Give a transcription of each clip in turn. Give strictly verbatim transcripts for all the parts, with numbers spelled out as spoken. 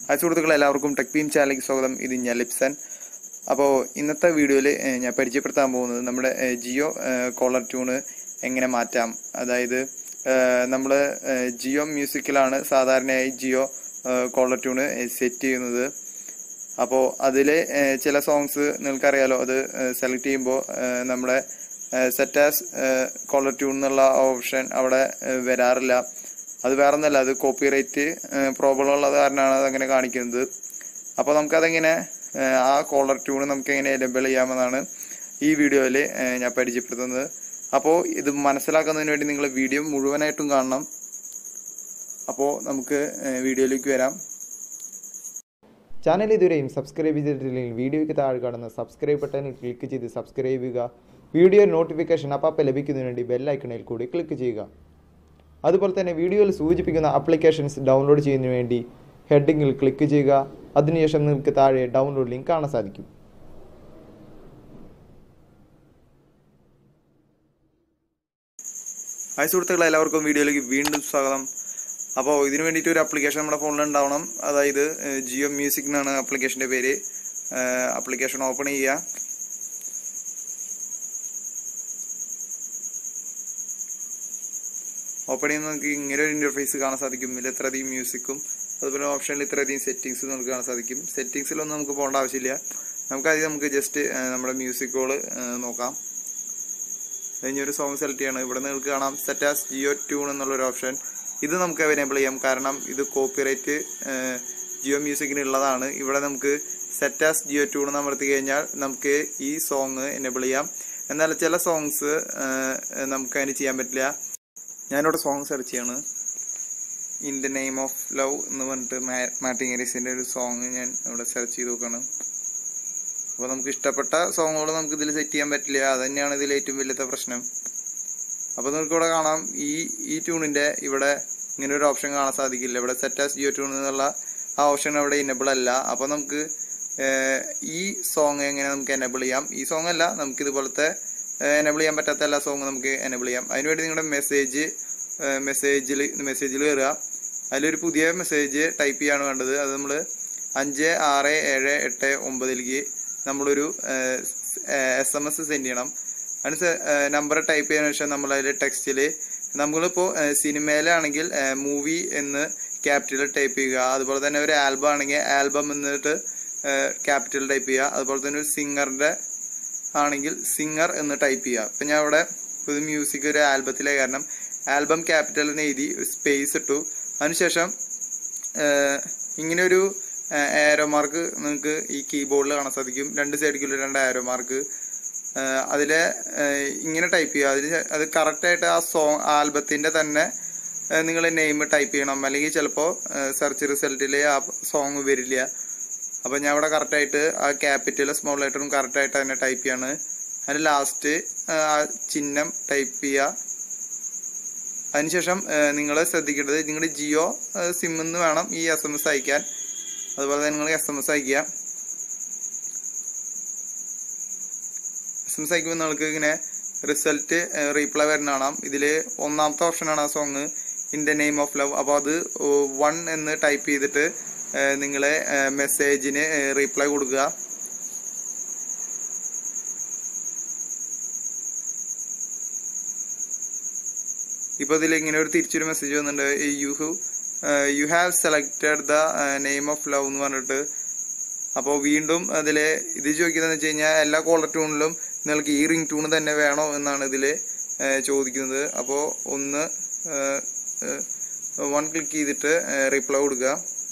Hi സുഹൃത്തുക്കളെ, എല്ലാവർക്കും tech beam ചാനലിലേക്ക് സ്വാഗതം. ഇത് ഞാൻ ലിപ്സൺ. അപ്പോൾ ഇന്നത്തെ വീഡിയോയിൽ ഞാൻ പരിചയപ്പെടുത്താൻ പോകുന്നത് നമ്മുടെ ജിയോ കോളർ ട്യൂണ് എങ്ങനെ മാറ്റാം. അതായത് നമ്മൾ ജിയോ മ്യൂസിക്കിലാണ് സാധാരണയായി ജിയോ കോളർ ട്യൂണ് സെറ്റ് ചെയ്യുന്നത്. അപ്പോൾ അതിൽ ചില സോങ്സ് നിങ്ങൾക്കറിയാലോ, അത് സെലക്ട് ചെയ്യുമ്പോൾ നമ്മുടെ സെറ്റ് ആസ് കോളർ ട്യൂൺ എന്നുള്ള ഓപ്ഷൻ അവിടെ വരാറില്ല. അത് വേറെ ഒന്നല്ല, അത് കോപ്പിറൈറ്റ് പ്രോബ്ലം ഉള്ളത് കാരണമാണ് അതങ്ങനെ കാണിക്കുന്നത്. അപ്പോൾ നമുക്കതെങ്ങനെ ആ കോളർ ട്യൂണ് നമുക്ക് എങ്ങനെ എനേബിൾ ചെയ്യാമെന്നാണ് ഈ വീഡിയോയിൽ ഞാൻ പരിചയപ്പെടുത്തുന്നത്. അപ്പോൾ ഇത് മനസ്സിലാക്കുന്നതിന് വേണ്ടി നിങ്ങൾ വീഡിയോ മുഴുവനായിട്ടും കാണണം. അപ്പോൾ നമുക്ക് വീഡിയോയിലേക്ക് വരാം. ചാനൽ ഇതുവരെയും സബ്സ്ക്രൈബ് ചെയ്തിട്ടില്ലെങ്കിൽ വീഡിയോയ്ക്ക് താഴെ കാണുന്ന സബ്സ്ക്രൈബ് ബട്ടണിൽ ക്ലിക്ക് ചെയ്ത് സബ്സ്ക്രൈബ് ചെയ്യുക. വീഡിയോ നോട്ടിഫിക്കേഷൻ അപ്പം ലഭിക്കുന്നതിന് വേണ്ടി ബെല്ലൈക്കണിൽ കൂടി ക്ലിക്ക് ചെയ്യുക. അതുപോലെ തന്നെ വീഡിയോയിൽ സൂചിപ്പിക്കുന്ന ആപ്ലിക്കേഷൻസ് ഡൗൺലോഡ് ചെയ്യുന്നതിന് വേണ്ടി ഹെഡിങ്ങിൽ ക്ലിക്ക് ചെയ്യുക. അതിനുശേഷം നിങ്ങൾക്ക് താഴെ ഡൗൺലോഡ് ലിങ്ക് കാണാൻ സാധിക്കും. ഹായ് സുഹൃത്തുക്കളെ, എല്ലാവർക്കും വീഡിയോയിലേക്ക് വീണ്ടും സ്വാഗതം. അപ്പോൾ ഇതിന് വേണ്ടിയിട്ട് ഒരു ആപ്ലിക്കേഷൻ നമ്മുടെ ഫോണിൽ ഉണ്ടാവണം. അതായത് ജിയോ മ്യൂസിക് എന്നാണ് ആപ്ലിക്കേഷൻ്റെ പേര്. ആപ്ലിക്കേഷൻ ഓപ്പൺ ചെയ്യുക. ഓപ്പൺ ചെയ്യുന്ന നമുക്ക് ഇങ്ങനെ ഒരു ഇന്റർഫേസ് കാണാൻ സാധിക്കും. ഇതിൽ ഇത്രയധികം മ്യൂസിക്കും അതുപോലെ ഓപ്ഷനിൽ ഇത്രയധികം സെറ്റിംഗ്സ് നമുക്ക് കാണാൻ സാധിക്കും. സെറ്റിംഗ്സിലൊന്നും നമുക്ക് പോകേണ്ട ആവശ്യമില്ല. നമുക്കധികം നമുക്ക് ജസ്റ്റ് നമ്മുടെ മ്യൂസിക്കുകൾ നോക്കാം. കഴിഞ്ഞൊരു സോങ് സെലക്ട് ചെയ്യണം. ഇവിടെ നിങ്ങൾക്ക് കാണാം സെറ്റ് ആസ് ജിയോ ട്യൂൺ എന്നുള്ളൊരു ഓപ്ഷൻ. ഇത് നമുക്ക് എനേബിൾ ചെയ്യാം, കാരണം ഇത് കോപ്പിറൈറ്റ് ജിയോ മ്യൂസിക്കിന് ഉള്ളതാണ്. ഇവിടെ നമുക്ക് സെറ്റ് ആസ് ജിയോ ട്യൂൺ അമർത്തി കഴിഞ്ഞാൽ നമുക്ക് ഈ സോങ് എനേബിൾ ചെയ്യാം. എന്നാൽ ചില സോങ്സ് നമുക്ക് അതിന് ചെയ്യാൻ പറ്റില്ല. ഞാനിവിടെ സോങ് സെർച്ച് ചെയ്യാണ്. In the name of love എന്ന് പറഞ്ഞിട്ട് മാർട്ടിൻ ഗാരിസിന്റെ ഒരു സോങ് ഞാൻ ഇവിടെ സെർച്ച് ചെയ്ത് നോക്കുകയാണ്. അപ്പോൾ നമുക്ക് ഇഷ്ടപ്പെട്ട സോങ്ങുകൾ നമുക്ക് ഇതിൽ സെറ്റ് ചെയ്യാൻ പറ്റില്ല. അത് തന്നെയാണ് ഇതിൽ ഏറ്റവും വലിയ പ്രശ്നം. അപ്പോൾ നിങ്ങൾക്ക് ഇവിടെ കാണാം, ഈ ഈ ട്യൂണിന്റെ ഇവിടെ ഇങ്ങനെ ഒരു ഓപ്ഷൻ കാണാൻ സാധിക്കില്ല. ഇവിടെ സെറ്റ് ആസ് ജിയോ ട്യൂൺ എന്നുള്ള ആ ഓപ്ഷൻ അവിടെ എനേബിൾ അല്ല. അപ്പോൾ നമുക്ക് ഈ സോങ് എങ്ങനെ നമുക്ക് എനേബിൾ ചെയ്യാം? ഈ സോങ് അല്ല, നമുക്ക് ഇതുപോലത്തെ എനേബിൾ ചെയ്യാൻ പറ്റാത്ത എല്ലാ സോങ്ങും നമുക്ക് എനേബിൾ ചെയ്യാം. അതിനുവേണ്ടി നിങ്ങളുടെ മെസ്സേജ് മെസ്സേജിൽ മെസ്സേജിൽ കയറുക. അതിലൊരു പുതിയ മെസ്സേജ് ടൈപ്പ് ചെയ്യാണ് വേണ്ടത്. അത് നമ്മൾ അഞ്ച് ആറ് ഏഴ് എട്ട് ഒമ്പതിലേക്ക് നമ്മളൊരു എസ് എം എസ് സെൻഡ് ചെയ്യണം. അതിന് നമ്പർ ടൈപ്പ് ചെയ്തതിനു ശേഷം നമ്മൾ അതിൽ ടെക്സ്റ്റിൽ നമ്മളിപ്പോൾ സിനിമയിലാണെങ്കിൽ മൂവി എന്ന് ക്യാപിറ്റൽ ടൈപ്പ് ചെയ്യുക. അതുപോലെ തന്നെ ഒരു ആൽബം ആണെങ്കിൽ ആൽബം എന്നിട്ട് ക്യാപിറ്റൽ ടൈപ്പ് ചെയ്യുക. അതുപോലെ തന്നെ ഒരു സിംഗറിന്റെ ആണെങ്കിൽ സിംഗർ എന്ന് ടൈപ്പ് ചെയ്യുക. അപ്പം ഞാൻ ഇവിടെ ഒരു മ്യൂസിക് ഒരു ആൽബത്തിലെ കാരണം ആൽബം ക്യാപിറ്റൽ എന്ന് എഴുതി സ്പേസ് ഇട്ടു. അതിനുശേഷം ഇങ്ങനെ ഒരു ആരോ മാർക്ക് നിങ്ങൾക്ക് ഈ കീബോർഡിൽ കാണാൻ സാധിക്കും. രണ്ട് സൈഡിലുള്ള രണ്ട് ആരോ മാർക്ക്. അതിലെ ഇങ്ങനെ ടൈപ്പ് ചെയ്യുക. അതിന് അത് കറക്റ്റായിട്ട് ആ സോങ് ആൽബത്തിൻ്റെ തന്നെ നിങ്ങൾ നെയിം ടൈപ്പ് ചെയ്യണം. അല്ലെങ്കിൽ ചിലപ്പോൾ സെർച്ച് റിസൾട്ടിൽ ആ സോങ് വരില്ല. അപ്പോൾ ഞാൻ ഇവിടെ കറക്റ്റായിട്ട് ആ ക്യാപിറ്റൽ സ്മോൾ ലെറ്ററും കറക്റ്റായിട്ട് തന്നെ ടൈപ്പ് ചെയ്യാണ്. അതിന് ലാസ്റ്റ് ആ ചിഹ്നം ടൈപ്പ് ചെയ്യുക. അതിനുശേഷം നിങ്ങൾ ശ്രദ്ധിക്കേണ്ടത്, നിങ്ങളുടെ ജിയോ സിമ്മിൽ നിന്ന് വേണം ഈ എസ് എം എസ് അയക്കാൻ. അതുപോലെ തന്നെ നിങ്ങൾ എസ് എം എസ് അയക്കുക. എസ് എം എസ് അയക്കുമ്പോൾ നിങ്ങൾക്ക് ഇങ്ങനെ റിസൾട്ട് റീപ്ലൈ വരുന്ന കാണാം. ഇതിൽ ഒന്നാമത്തെ ഓപ്ഷനാണ് ആ song in the name of love. അപ്പോൾ അത് വൺ എന്ന് ടൈപ്പ് ചെയ്തിട്ട് നിങ്ങളെ മെസ്സേജിന് റീപ്ലൈ കൊടുക്കുക. ഇപ്പോൾ ഇതിൽ ഇങ്ങനെ ഒരു തിരിച്ചൊരു മെസ്സേജ് വന്നിട്ടുണ്ട്. You who you have selected the name of love എന്ന് പറഞ്ഞിട്ട്. അപ്പോൾ വീണ്ടും അതിൽ ഇത് ചോദിക്കുന്നതെന്ന് വെച്ച് കഴിഞ്ഞാൽ എല്ലാ കോളർ ട്യൂണിലും നിങ്ങൾക്ക് ഈ റിംഗ് ട്യൂൺ തന്നെ വേണോ എന്നാണ് ഇതിൽ ചോദിക്കുന്നത്. അപ്പോൾ ഒന്ന് വൺ ക്ലിക്ക് ചെയ്തിട്ട് റീപ്ലൈ കൊടുക്കുക.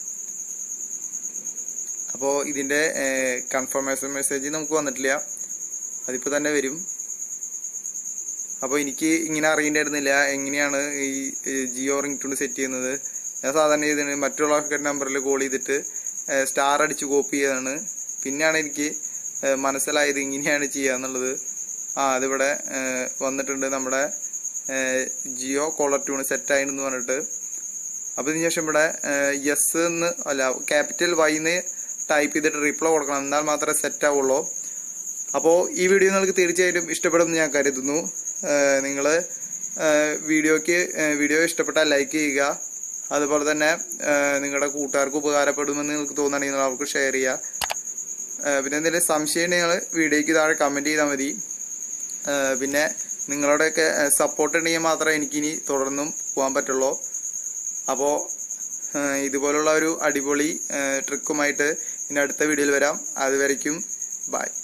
അപ്പോൾ ഇതിൻ്റെ കൺഫർമേഷൻ മെസ്സേജ് നമുക്ക് വന്നിട്ടില്ല, അതിപ്പോൾ തന്നെ വരും. അപ്പോൾ എനിക്ക് ഇങ്ങനെ അറിയേണ്ടിയിരുന്നില്ല എങ്ങനെയാണ് ഈ ജിയോ റിംഗ് ട്യൂൺ സെറ്റ് ചെയ്യുന്നത്. ഞാൻ സാധാരണ ചെയ്തിട്ട് മറ്റുള്ള നമ്പറിൽ കോൾ ചെയ്തിട്ട് സ്റ്റാർ അടിച്ച് കോപ്പി ചെയ്തതാണ്. പിന്നെയാണ് എനിക്ക് മനസ്സിലായത് ഇങ്ങനെയാണ് ചെയ്യുക എന്നുള്ളത്. ആ അതിവിടെ വന്നിട്ടുണ്ട്, നമ്മുടെ ജിയോ കോളർ ട്യൂൺ സെറ്റായിന്ന് പറഞ്ഞിട്ട്. അപ്പോൾ ഇതിന് ശേഷം ഇവിടെ യെസ് എന്ന് അല്ല ക്യാപിറ്റൽ വൈന്ന് ടൈപ്പ് ചെയ്തിട്ട് റിപ്ലൈ കൊടുക്കണം. എന്നാൽ മാത്രമേ സെറ്റ് ആവുള്ളൂ. അപ്പോൾ ഈ വീഡിയോ നിങ്ങൾക്ക് തീർച്ചയായിട്ടും ഇഷ്ടപ്പെടുമെന്ന് ഞാൻ കരുതുന്നു. നിങ്ങൾ വീഡിയോക്ക് വീഡിയോ ഇഷ്ടപ്പെട്ടാൽ ലൈക്ക് ചെയ്യുക. അതുപോലെ തന്നെ നിങ്ങളുടെ കൂട്ടുകാർക്ക് ഉപകാരപ്പെടുമെന്ന് നിങ്ങൾക്ക് തോന്നുകയാണെങ്കിൽ നിങ്ങൾ അവർക്ക് ഷെയർ ചെയ്യുക. പിന്നെ എന്തെങ്കിലും സംശയം നിങ്ങൾ വീഡിയോയ്ക്ക് താഴെ കമൻറ്റ് ചെയ്താൽ മതി. പിന്നെ നിങ്ങളുടെയൊക്കെ സപ്പോർട്ട് ഉണ്ടെങ്കിൽ മാത്രമേ എനിക്കിനി തുടർന്നും പോകാൻ പറ്റുള്ളൂ. അപ്പോൾ ഇതുപോലുള്ള ഒരു അടിപൊളി ട്രിക്കുമായിട്ട് ഇനി അടുത്ത വീഡിയോയിൽ വരാം. അതുവരയ്ക്കും ബൈ.